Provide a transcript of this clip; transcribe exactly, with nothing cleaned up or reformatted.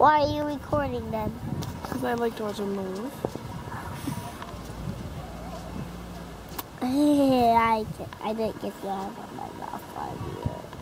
Why are you recording them? Because I like to watch them move. I, I didn't get you out of my mouth on you.